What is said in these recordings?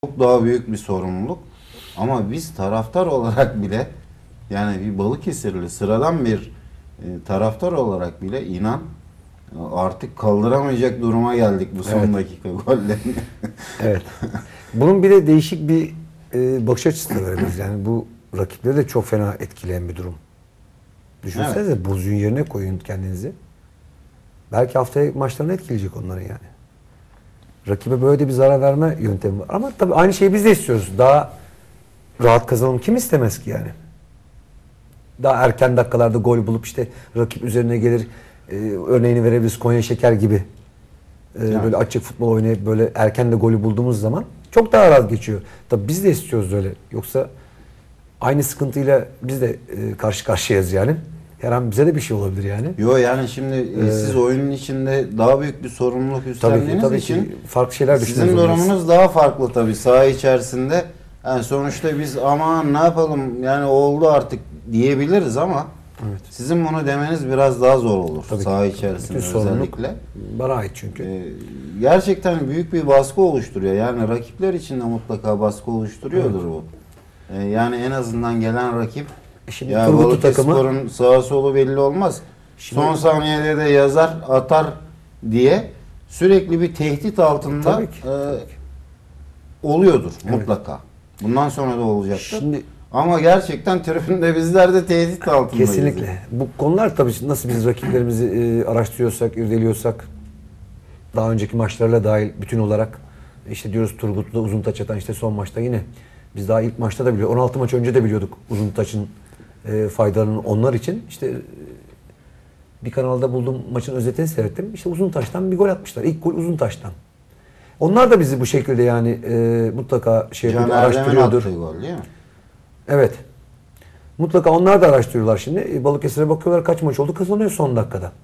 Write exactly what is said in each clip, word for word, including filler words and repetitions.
çok daha büyük bir sorumluluk. Ama biz taraftar olarak bile, yani bir Balıkesirli sıradan bir e, taraftar olarak bile inan artık kaldıramayacak duruma geldik bu son Evet. dakika gollerini. Evet. Bunun bir de değişik bir e, bakış açısı da verebiliriz. Yani bu rakipleri de çok fena etkileyen bir durum. Düşünsenize, evet. Buzun yerine koyun kendinizi. Belki haftaya maçlarını etkileyecek onların yani. Rakibe böyle de bir zarar verme yöntemi var. Ama tabii aynı şeyi biz de istiyoruz. Daha rahat kazanalım. Kim istemez ki yani? Daha erken dakikalarda gol bulup işte rakip üzerine gelir. E, örneğini verebiliriz, Konya Şeker gibi. E, Yani. Böyle açık futbol oynayıp böyle erken de golü bulduğumuz zaman çok daha rahat geçiyor. Tabii biz de istiyoruz öyle. Yoksa aynı sıkıntıyla biz de e, karşı karşıyayız yani. Her an bize de bir şey olabilir yani. Yo yani şimdi e, Ee, siz oyunun içinde daha büyük bir sorumluluk üstlendiğiniz tabii ki, tabii için ki farklı şeyler sizin düşünüyoruz. durumunuz daha farklı tabii saha içerisinde. Yani sonuçta biz aman ne yapalım yani oldu artık diyebiliriz ama Evet. sizin bunu demeniz biraz daha zor olur Tabii saha ki. içerisinde Bütün sorumluluk özellikle. bana ait çünkü. Ee, gerçekten büyük bir baskı oluşturuyor. Yani rakipler için de mutlaka baskı oluşturuyordur Evet. bu. Ee, yani en azından gelen rakip Şimdi ya Turgutlu takımı Balıkesir'in sağa solu belli olmaz. Şimdi, Son saniyede de yazar atar diye sürekli bir tehdit altında Tabii ki. e, oluyordur Evet. mutlaka. Bundan sonra da olacaktır. Şimdi Ama gerçekten tribünde bizler de tehdit altındayız. kesinlikle. Bu konular tabii nasıl biz rakiplerimizi e, araştırıyorsak, irdeliyorsak, daha önceki maçlarla dahil bütün olarak işte diyoruz Turgutlu'da uzun taç atan işte son maçta yine biz daha ilk maçta da biliyoruz. on altı maç önce de biliyorduk uzun taçın e, faydalarını onlar için. İşte e, bir kanalda buldum, maçın özetini seyrettim. İşte uzun taştan bir gol atmışlar. İlk gol uzun taştan. Onlar da bizi bu şekilde yani e, mutlaka şey Can yapıyor, Erdem'in araştırıyordur. attığı gol değil mi? Evet. Mutlaka onlar da araştırıyorlar şimdi. E, Balıkesir'e bakıyorlar kaç maç oldu, kazanıyor son dakikada.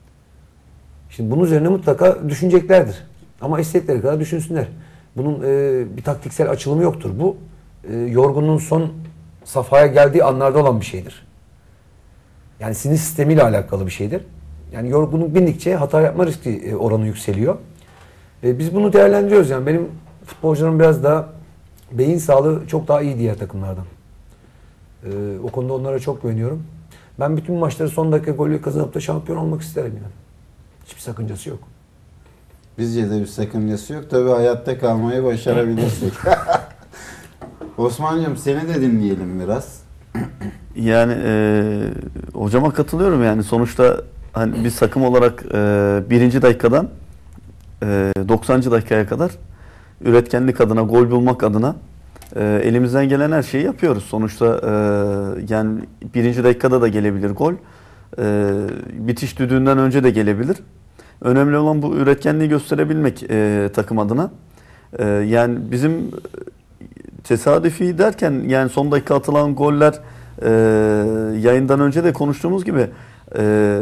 Şimdi bunun üzerine mutlaka düşüneceklerdir. Ama istedikleri kadar düşünsünler. Bunun e, bir taktiksel açılımı yoktur. Bu e, yorgunluğun son safhaya geldiği anlarda olan bir şeydir. Yani sinir sistemiyle alakalı bir şeydir. Yani yorgunluk bindikçe hata yapma riski e, oranı yükseliyor. E, biz bunu değerlendiriyoruz yani. Benim futbolcularım biraz daha beyin sağlığı çok daha iyi diğer takımlardan. E, o konuda onlara çok güveniyorum. Ben bütün maçları son dakika golü kazanıp da şampiyon olmak isterim yani. Hiçbir sakıncası yok. Bizce de bir sakıncası yok. Tabii hayatta kalmayı başarabilirsek. Osman'cığım seni de dinleyelim biraz. Yani e, hocama katılıyorum yani sonuçta hani biz takım olarak e, birinci dakikadan e, doksanıncı dakikaya kadar üretkenlik adına, gol bulmak adına e, elimizden gelen her şeyi yapıyoruz. Sonuçta e, yani birinci dakikada da gelebilir gol. E, bitiş düdüğünden önce de gelebilir. Önemli olan bu üretkenliği gösterebilmek e, takım adına. E, yani bizim tesadüfi derken yani son dakika atılan goller e, yayından önce de konuştuğumuz gibi e,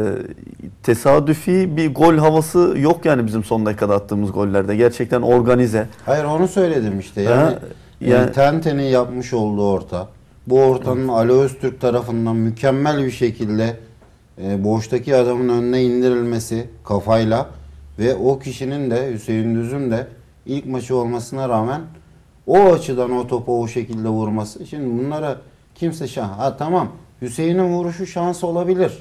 tesadüfi bir gol havası yok yani bizim son dakikada attığımız gollerde. Gerçekten organize. Hayır onu söyledim işte. Yani, Ha, yani yani Tenten'in yapmış olduğu orta. Bu ortanın Ali Öztürk tarafından mükemmel bir şekilde e, boştaki adamın önüne indirilmesi kafayla ve o kişinin de Hüseyin Düz'ün de ilk maçı olmasına rağmen o açıdan o topu o şekilde vurması. Şimdi bunlara kimse şans. Ha tamam Hüseyin'in vuruşu şans olabilir.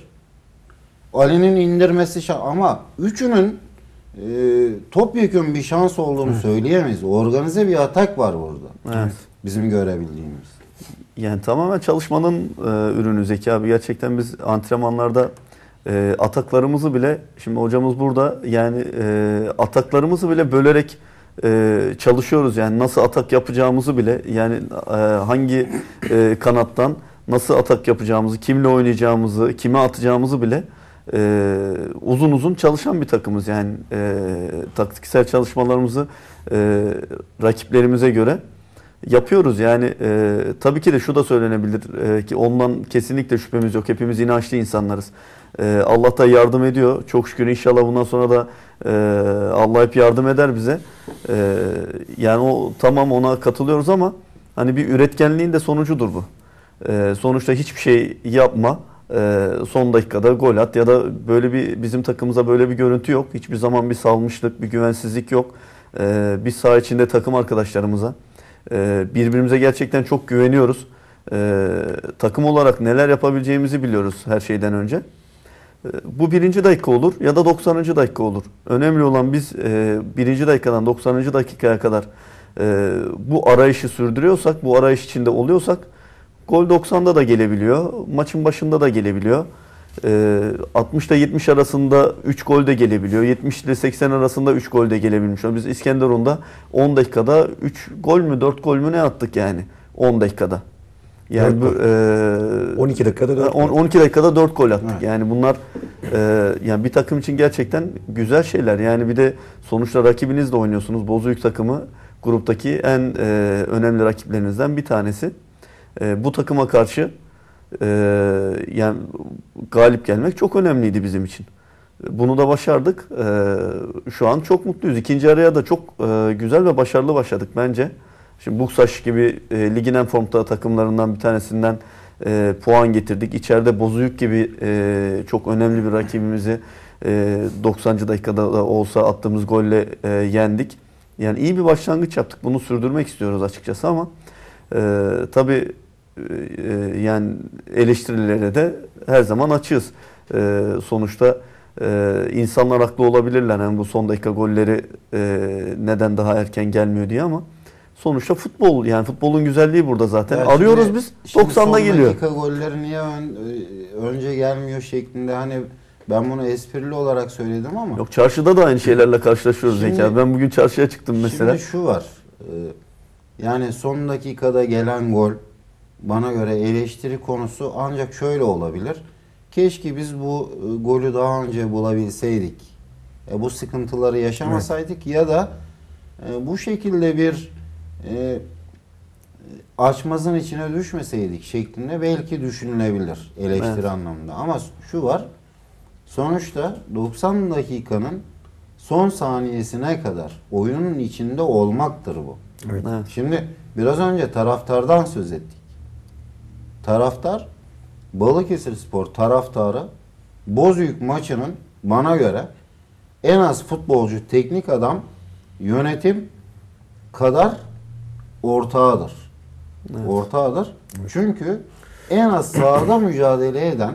Ali'nin indirmesi şans. Ama üçünün e, topyekun bir şans olduğunu Evet. söyleyemeyiz. Organize bir atak var burada. evet. Bizim görebildiğimiz. Yani tamamen çalışmanın e, ürünü Zeki abi. Gerçekten biz antrenmanlarda e, ataklarımızı bile, şimdi hocamız burada, yani e, ataklarımızı bile bölerek e, çalışıyoruz. Yani nasıl atak yapacağımızı bile, yani e, hangi e, kanattan nasıl atak yapacağımızı, kimle oynayacağımızı, kime atacağımızı bile e, uzun uzun çalışan bir takımız. Yani e, taktiksel çalışmalarımızı e, rakiplerimize göre yapıyoruz. Yani e, tabii ki de şu da söylenebilir e, ki ondan kesinlikle şüphemiz yok. Hepimiz inançlı insanlarız. E, Allah da yardım ediyor. Çok şükür inşallah bundan sonra da e, Allah hep yardım eder bize. E, yani o tamam, ona katılıyoruz ama hani bir üretkenliğin de sonucudur bu. E, sonuçta hiçbir şey yapma. E, son dakikada gol at ya da böyle bir, bizim takımımıza böyle bir görüntü yok. Hiçbir zaman bir salmışlık, bir güvensizlik yok. E, biz saha içinde takım arkadaşlarımıza E, birbirimize gerçekten çok güveniyoruz. E, takım olarak neler yapabileceğimizi biliyoruz her şeyden önce. E, bu birinci dakika olur ya da doksanıncı dakika olur. Önemli olan biz e, birinci dakikadan doksanıncı dakikaya kadar e, bu arayışı sürdürüyorsak, bu arayış içinde oluyorsak gol doksan'da da gelebiliyor, maçın başında da gelebiliyor. E, altmış ile yetmiş arasında üç gol de gelebiliyor. yetmiş ile seksen arasında üç gol de gelebilmiş. Biz İskenderun'da on dakikada üç gol mü dört gol mü ne attık yani on dakikada. Yani bu, e, on iki dakikada dört on, on iki dakikada dört gol attık. Evet. Yani bunlar e, yani bir takım için gerçekten güzel şeyler. Yani bir de sonuçta rakibinizle oynuyorsunuz. Bozüyük takımı gruptaki en e, önemli rakiplerinizden bir tanesi. E, bu takıma karşı e, yani galip gelmek çok önemliydi bizim için. Bunu da başardık. E, şu an çok mutluyuz. İkinci araya da çok e, güzel ve başarılı başladık bence. Şimdi Buksaş gibi e, ligin en formda takımlarından bir tanesinden e, puan getirdik. İçeride Bozüyük gibi e, çok önemli bir rakibimizi e, doksanıncı dakikada da olsa attığımız golle e, yendik. Yani iyi bir başlangıç yaptık. Bunu sürdürmek istiyoruz açıkçası ama e, tabii e, yani eleştirilere de her zaman açığız. E, sonuçta e, insanlar haklı olabilirler. Yani bu son dakika golleri e, neden daha erken gelmiyor diye ama sonuçta futbol, yani futbolun güzelliği burada zaten. Ya Arıyoruz şimdi- biz, şimdi doksan'da son geliyor. dakika golleri niye ön- önce gelmiyor şeklinde, hani ben bunu esprili olarak söyledim ama Yok, çarşıda da aynı şeylerle karşılaşıyoruz Şimdi- Zeki abi. Ben bugün çarşıya çıktım mesela. şimdi şu var. e, Yani son dakikada gelen gol bana göre eleştiri konusu ancak şöyle olabilir. Keşke biz bu e, golü daha önce bulabilseydik. E, bu sıkıntıları yaşamasaydık ya da e, bu şekilde bir e, açmazın içine düşmeseydik şeklinde belki düşünülebilir eleştiri Evet. anlamında. Ama şu var. Sonuçta doksan dakikanın son saniyesine kadar oyunun içinde olmaktır bu. Evet. Evet. Şimdi biraz önce taraftardan söz ettik. Taraftar, Balıkesirspor taraftarı Bozüyük maçının bana göre en az futbolcu, teknik adam, yönetim kadar ortağıdır. Evet. Ortağıdır. Çünkü en az sahada mücadele eden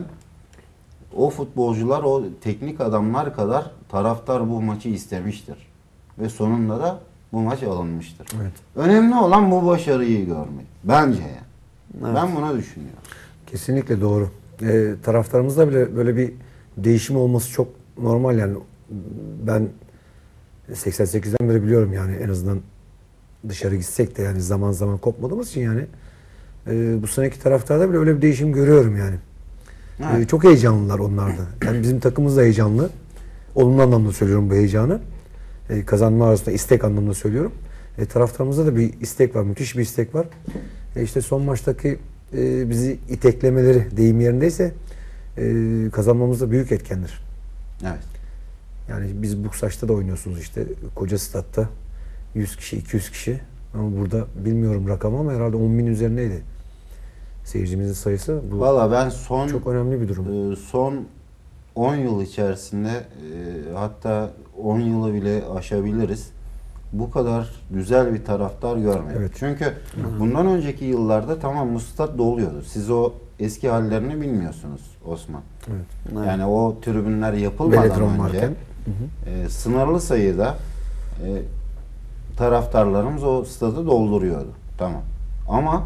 o futbolcular, o teknik adamlar kadar taraftar bu maçı istemiştir. Ve sonunda da bu maç alınmıştır. Evet. Önemli olan bu başarıyı görmek. Bence yani. Evet. Ben buna düşünüyorum. Kesinlikle doğru. Ee, taraftarımızda bile böyle bir değişim olması çok normal yani. Ben seksen sekizden beri biliyorum yani, en azından dışarı gitsek de yani zaman zaman kopmadığımız için yani e, bu seneki taraftarda bile öyle bir değişim görüyorum yani. Evet. E, çok heyecanlılar onlar da. Yani bizim takımımız da heyecanlı. Olumlu anlamda söylüyorum bu heyecanı. E, kazanma arasında istek anlamda söylüyorum. E, taraftarımızda da bir istek var. Müthiş bir istek var. E, işte son maçtaki e, bizi iteklemeleri deyim yerindeyse e, kazanmamızda büyük etkendir. Evet. Yani biz Buksaş'ta da oynuyorsunuz işte. Koca statta yüz kişi, iki yüz kişi. Ama burada bilmiyorum rakamı ama herhalde on bin üzerindeydi seyircimizin sayısı. Bu Valla ben son çok önemli bir durum. e, son on yıl içerisinde, e, hatta on yılı bile aşabiliriz. Bu kadar güzel bir taraftar görmedim. Evet. Çünkü bundan önceki yıllarda tamam bu stat doluyordu. Siz o eski hallerini bilmiyorsunuz Osman. Evet. Evet. Yani o tribünler yapılmadan Veledron önce varken. e, sınırlı sayıda e, taraftarlarımız o stadı dolduruyordu. Tamam. Ama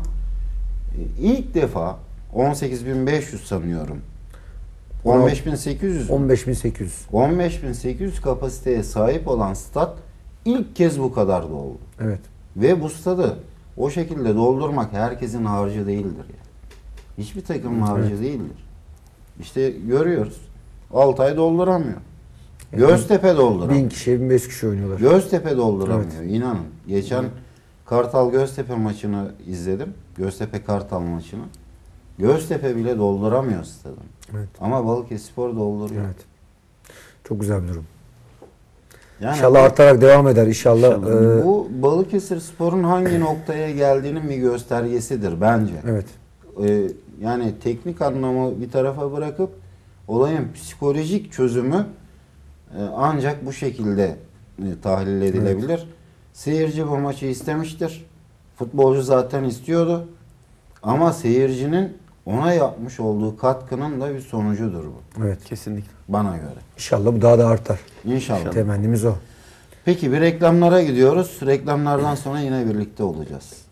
e, ilk defa on sekiz bin beş yüz sanıyorum. on beş bin sekiz yüz mü? on beş bin sekiz yüz. on beş bin sekiz yüz kapasiteye sahip olan stat ilk kez bu kadar doldu. Evet. Ve bu stadı o şekilde doldurmak herkesin harcı değildir. Yani. Hiçbir takımın harcı Evet. değildir. İşte görüyoruz. Altay dolduramıyor. Göztepe dolduramıyor. Bin kişiye bin beş kişi oynuyorlar. Göztepe dolduramıyor. İnanın. Geçen Kartal Göztepe maçını izledim. Göztepe Kartal maçını. Göztepe bile dolduramıyor stadını. Evet. Ama Balıkesirspor dolduruyor. Evet. Çok güzel bir durum. Yani İnşallah bu- artarak devam eder. İnşallah. e, Bu Balıkesirspor'un hangi noktaya geldiğinin bir göstergesidir bence. evet. Ee, yani teknik anlamı bir tarafa bırakıp olayın psikolojik çözümü e, ancak bu şekilde e, tahlil edilebilir. Seyirci bu maçı istemiştir. Futbolcu zaten istiyordu. Ama seyircinin ona yapmış olduğu katkının da bir sonucudur bu. Evet. Kesinlikle. Bana göre. İnşallah bu daha da artar. İnşallah. Temennimiz o. Peki bir reklamlara gidiyoruz. Reklamlardan sonra yine birlikte olacağız.